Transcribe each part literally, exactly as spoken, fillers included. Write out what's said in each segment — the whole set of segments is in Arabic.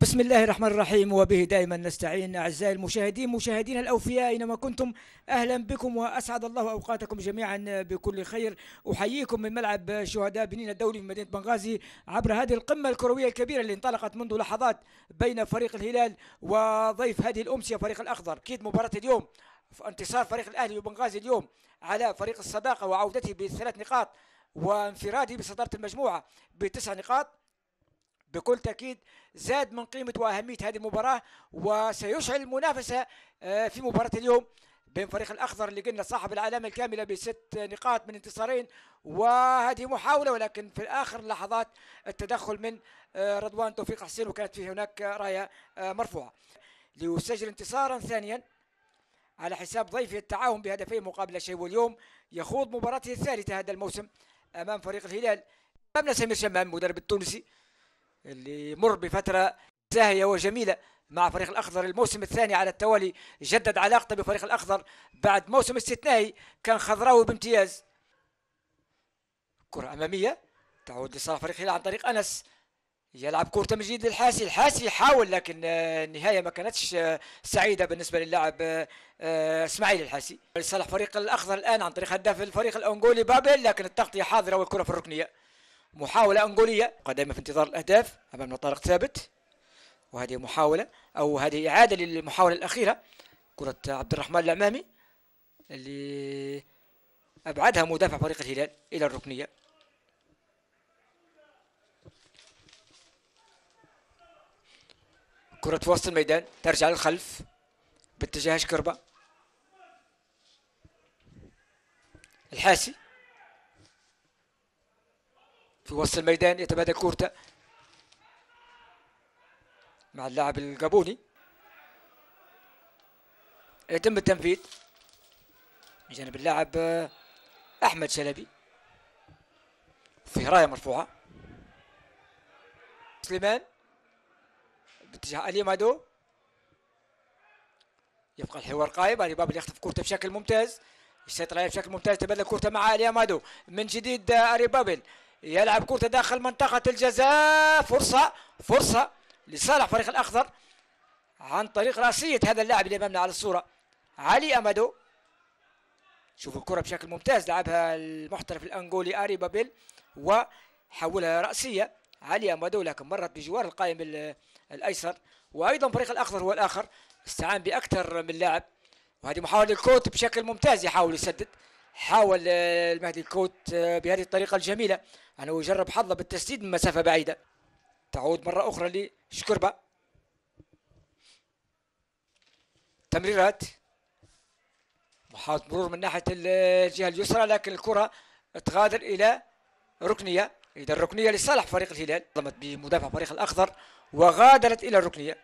بسم الله الرحمن الرحيم وبه دائما نستعين. أعزائي المشاهدين مشاهدينا الأوفياء أينما كنتم، أهلا بكم وأسعد الله أوقاتكم جميعا بكل خير. أحييكم من ملعب شهداء بنين الدولي في مدينة بنغازي عبر هذه القمة الكروية الكبيرة اللي انطلقت منذ لحظات بين فريق الهلال وضيف هذه الأمسية فريق الأخضر. أكيد مباراة اليوم انتصار فريق الأهلي وبنغازي اليوم على فريق الصداقة وعودته بثلاث نقاط وانفراده بصدارة المجموعة بتسع نقاط بكل تأكيد زاد من قيمة وأهمية هذه المباراة، وسيشعل المنافسة في مباراة اليوم بين فريق الأخضر اللي قلنا صاحب العلامة الكاملة بست نقاط من انتصارين، وهذه محاولة ولكن في آخر لحظات التدخل من رضوان توفيق حسين وكانت في هناك راية مرفوعة ليسجل انتصارا ثانيا على حساب ضيفه التعاون بهدفين مقابل شيء، واليوم يخوض مباراته الثالثة هذا الموسم أمام فريق الهلال. أمامنا سمير شمام المدرب التونسي اللي مر بفترة زاهية وجميلة مع فريق الأخضر، الموسم الثاني على التوالي جدد علاقته بفريق الأخضر بعد موسم استثنائي كان خضراوي بامتياز. كرة أمامية تعود لصالح فريق الهلال عن طريق أنس، يلعب كرة من جديد للحاسي، الحاسي يحاول لكن النهاية ما كانتش سعيدة بالنسبة للاعب اسماعيل الحاسي. لصالح فريق الأخضر الآن عن طريق هداف الفريق الأنغولي بابل، لكن التغطية حاضرة والكرة في الركنية. محاولة أنغولية قدامة في انتظار الأهداف أمامنا طارق ثابت، وهذه محاولة أو هذه إعادة للمحاولة الأخيرة. كرة عبد الرحمن العمامي اللي أبعدها مدافع فريق الهلال إلى الركنية. كرة في وسط الميدان ترجع للخلف باتجاه شكربة، الحاسي في وسط الميدان يتبادل كورته مع اللاعب الجابوني، يتم التنفيذ من جانب اللاعب احمد شلبي، في رايه مرفوعه. سليمان باتجاه الي مادو، يبقى الحوار قائم. علي بابل يخطف كورته بشكل ممتاز، يسيطر عليها بشكل ممتاز، تبادل كورته مع الي مادو من جديد. اري بابل يلعب كرة داخل منطقة الجزاء، فرصة فرصة لصالح فريق الأخضر عن طريق رأسية هذا اللاعب اللي أمامنا على الصورة علي أمادو. شوفوا الكرة بشكل ممتاز لعبها المحترف الأنغولي آري بابيل وحولها رأسية علي أمادو، لكن مرت بجوار القائم الأيسر. وأيضا فريق الأخضر هو الآخر استعان بأكثر من لاعب، وهذه محاولة الكوت بشكل ممتاز يحاول يسدد. حاول المهدي الكوت بهذه الطريقة الجميلة أنه يجرب حظه بالتسديد من مسافة بعيدة. تعود مرة أخرى لشكربة، تمريرات، محاولة مرور من ناحية الجهة اليسرى، لكن الكرة تغادر إلى ركنية. إذا الركنية لصالح فريق الهلال، ضمت بمدافع فريق الأخضر وغادرت إلى الركنية،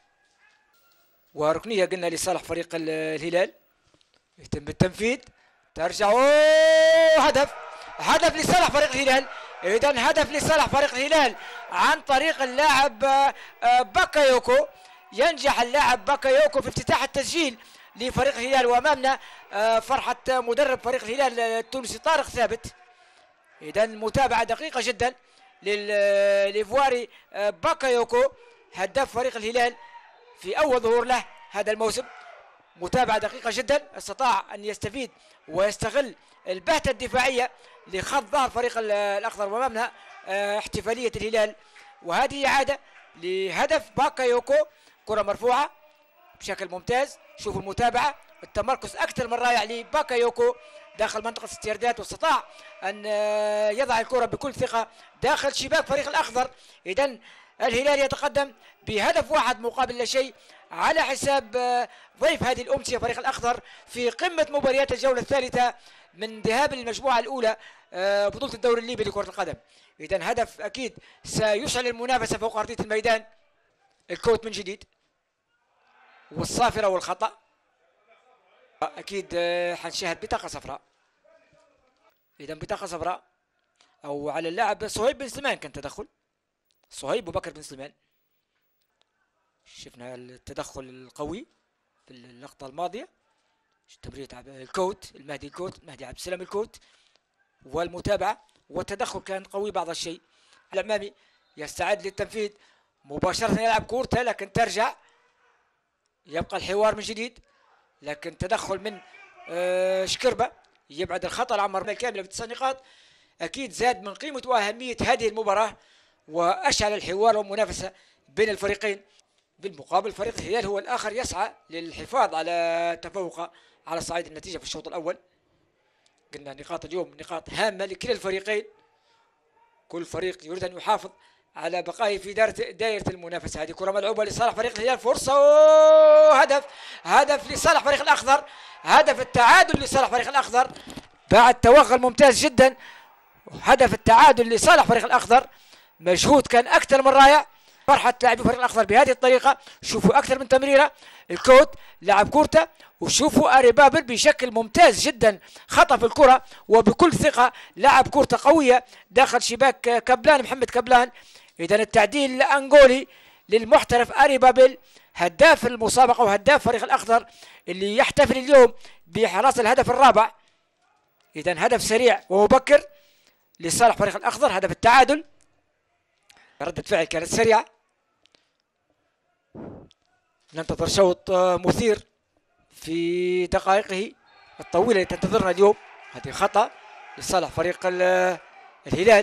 وركنية قلنا لصالح فريق الهلال. يتم التنفيذ، ترجع هدف هدف لصالح فريق الهلال. اذا هدف لصالح فريق الهلال عن طريق اللاعب باكايوكو. ينجح اللاعب باكايوكو في افتتاح التسجيل لفريق الهلال، وامامنا فرحة مدرب فريق الهلال التونسي طارق ثابت. اذا متابعة دقيقة جدا للإيفواري باكايوكو هداف فريق الهلال في اول ظهور له هذا الموسم. متابعة دقيقة جدا، استطاع أن يستفيد ويستغل البهتة الدفاعية لخط ظهر فريق الأخضر، وأمامنا احتفالية الهلال. وهذه إعادة لهدف باكايوكو، كرة مرفوعة بشكل ممتاز. شوفوا المتابعة، التمركز أكثر من رائع لباكايوكو داخل منطقة التيردات، واستطاع أن يضع الكرة بكل ثقة داخل شباك فريق الأخضر. إذن الهلال يتقدم بهدف واحد مقابل لا شيء على حساب ضيف هذه الأمسية فريق الأخضر في قمة مباريات الجولة الثالثة من ذهاب المجموعة الأولى بطولة الدوري الليبي لكرة القدم. إذن هدف أكيد سيشعل المنافسة فوق أرضية الميدان. الكوت من جديد والصافرة والخطأ، أكيد حنشاهد بطاقة صفراء. إذن بطاقة صفراء أو على اللاعب صهيب بن سليمان، كان تدخل صهيب وبكر بن سليمان. شفنا التدخل القوي في اللقطة الماضية، تمريرة الكوت المهدي الكوت مهدي عبد السلام الكوت، والمتابعة والتدخل كان قوي بعض الشيء. العمامي يستعد للتنفيذ، مباشرة يلعب كورته لكن ترجع، يبقى الحوار من جديد، لكن تدخل من آه شكربة يبعد الخطر عن مرمى الكاملة بتسع نقاط. أكيد زاد من قيمة وأهمية هذه المباراة وأشعل الحوار والمنافسة بين الفريقين. بالمقابل فريق الهلال هو الآخر يسعى للحفاظ على تفوقه على صعيد النتيجة في الشوط الأول. قلنا نقاط اليوم نقاط هامة لكلا الفريقين، كل فريق يريد أن يحافظ على بقائه في دائرة دائرة المنافسة. هذه كرة ملعوبة لصالح فريق الهلال، فرصة وهدف، هدف لصالح فريق الأخضر، هدف التعادل لصالح فريق الأخضر بعد توغل ممتاز جدا. هدف التعادل لصالح فريق الأخضر، مجهود كان أكثر من رائع. فرحة لاعبي فريق الأخضر بهذه الطريقة. شوفوا أكثر من تمريرة، الكوت لعب كورته، وشوفوا أري بابل بشكل ممتاز جدا خطف الكرة وبكل ثقة لعب كورته قوية داخل شباك كابلان، محمد كابلان. إذا التعديل الأنغولي للمحترف أري بابل هداف المسابقة وهداف فريق الأخضر اللي يحتفل اليوم بحراسة الهدف الرابع. إذا هدف سريع ومبكر لصالح فريق الأخضر، هدف التعادل. ردة فعل كانت سريعة. ننتظر شوط مثير في دقائقه الطويلة التي تنتظرنا اليوم. هذه خطأ لصالح فريق الهلال.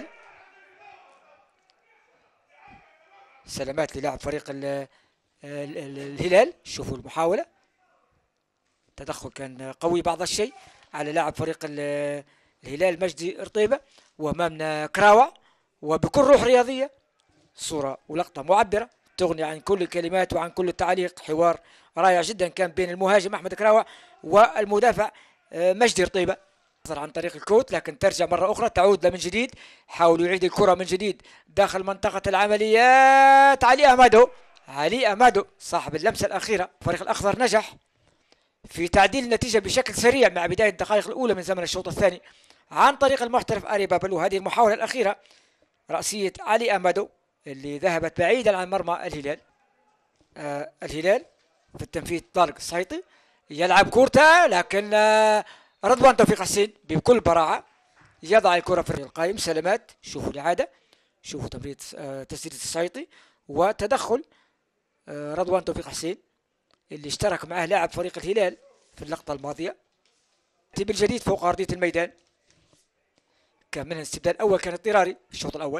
سلامات للاعب فريق الهلال. شوفوا المحاولة، تدخل كان قوي بعض الشيء على لاعب فريق الهلال مجدي رطيبة، وامامنا كراوة وبكل روح رياضية. صورة ولقطة معبرة تغني عن كل الكلمات وعن كل التعليق. حوار رائع جدا كان بين المهاجم احمد كراوة والمدافع مجدي رطيبة عن طريق الكوت، لكن ترجع مرة أخرى تعود من جديد. حاول يعيد الكرة من جديد داخل منطقة العمليات. علي أمادو، علي أمادو صاحب اللمسة الأخيرة. فريق الأخضر نجح في تعديل النتيجة بشكل سريع مع بداية الدقائق الأولى من زمن الشوط الثاني عن طريق المحترف أري بابل. وهذه المحاولة الأخيرة رأسية علي أمادو اللي ذهبت بعيدا عن مرمى الهلال. آه الهلال في التنفيذ طارق السيطي يلعب كورته، لكن آه رضوان توفيق حسين بكل براعة يضع الكرة في القائم. سلامات، شوفوا الإعادة، شوفوا تمرير آه تسديدة السيطي وتدخل آه رضوان توفيق حسين اللي اشترك معه لاعب فريق الهلال في اللقطة الماضية. بالجديد فوق أرضية الميدان، كان منها الاستبدال الأول كان اضطراري في الشوط الأول.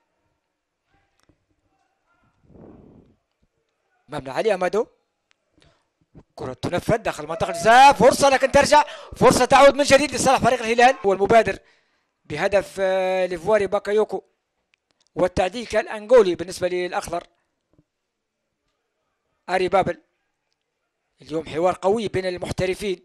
امامنا علي امادو، كرة تنفذ داخل منطقة الجزاء، فرصة لكن ترجع، فرصة تعود من جديد لصالح فريق الهلال. هو المبادر بهدف ليفواري باكايوكو، والتعديل كان انغولي بالنسبة للأخضر. أري بابل اليوم حوار قوي بين المحترفين.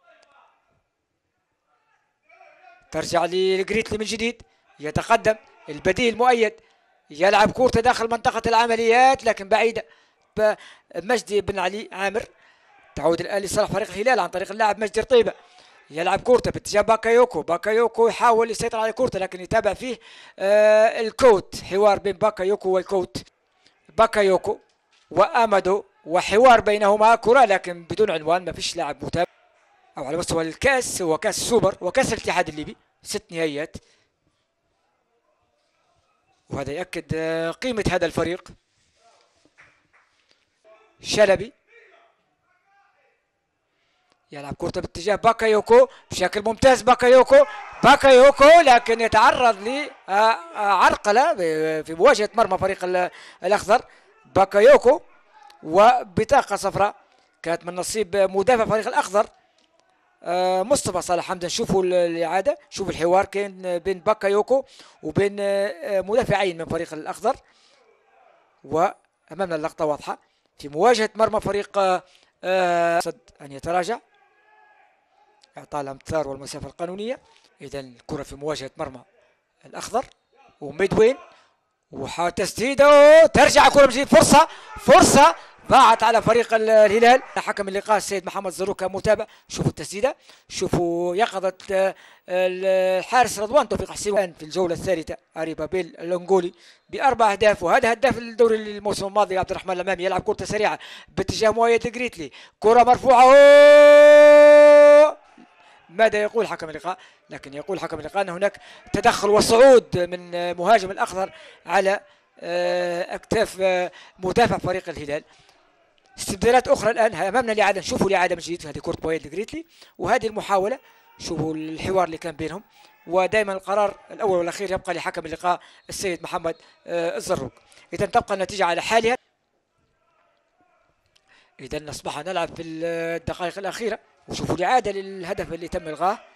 ترجع للجريتلي من جديد، يتقدم البديل مؤيد، يلعب كورته داخل منطقة العمليات لكن بعيدة. مجدي بن علي عامر، تعود الآن لصالح فريق الهلال عن طريق اللاعب مجدي رطيبة، يلعب كورته باتجاه باكايوكو. باكايوكو يحاول يسيطر على كورته لكن يتابع فيه آه الكوت. حوار بين باكايوكو والكوت، باكايوكو وامادو وحوار بينهما، كرة لكن بدون عنوان، ما فيش لاعب متابع. او على مستوى الكاس هو كاس السوبر وكاس الاتحاد الليبي، ست نهائيات، وهذا يؤكد آه قيمة هذا الفريق. شلبي يلعب كرة باتجاه باكايوكو بشكل ممتاز. باكايوكو باكايوكو لكن يتعرض لعرقلة في مواجهة مرمى فريق الأخضر. باكايوكو وبطاقة صفراء كانت من نصيب مدافع فريق الأخضر مصطفى صالح حمدان. شوفوا الإعادة، شوفوا الحوار كان بين باكايوكو وبين مدافعين من فريق الأخضر. وأمامنا اللقطة واضحة في مواجهة مرمى فريق آه صد أن يتراجع، إعطاء الأمتار والمسافة القانونية. إذا الكرة في مواجهة مرمى الأخضر وميدوين، وتسديده ترجع كرة من جديد. فرصة فرصة ضاعت على فريق الهلال. حكم اللقاء السيد محمد زروكا متابع. شوفوا التسديدة، شوفوا يقظة الحارس رضوان توفيق حسين في الجولة الثالثة. أري بابيل الأنغولي بأربع أهداف، وهذا هداف الدوري الموسم الماضي. عبد الرحمن الأمامي يلعب كرة سريعة باتجاه مؤيد جريتلي، كرة مرفوعة. ماذا يقول حكم اللقاء؟ لكن يقول حكم اللقاء أن هناك تدخل وصعود من مهاجم الأخضر على آه، اكتاف آه، مدافع فريق الهلال. استبدالات اخرى الان امامنا الاعاده، نشوفوا الاعاده من جديد. هذه كره بوينت جريتلي، وهذه المحاوله. شوفوا الحوار اللي كان بينهم، ودائما القرار الاول والاخير يبقى لحكم اللقاء السيد محمد آه، الزروق. اذا تبقى النتيجه على حالها. اذا اصبح نلعب في الدقائق الاخيره، وشوفوا الاعاده للهدف اللي تم الغاه.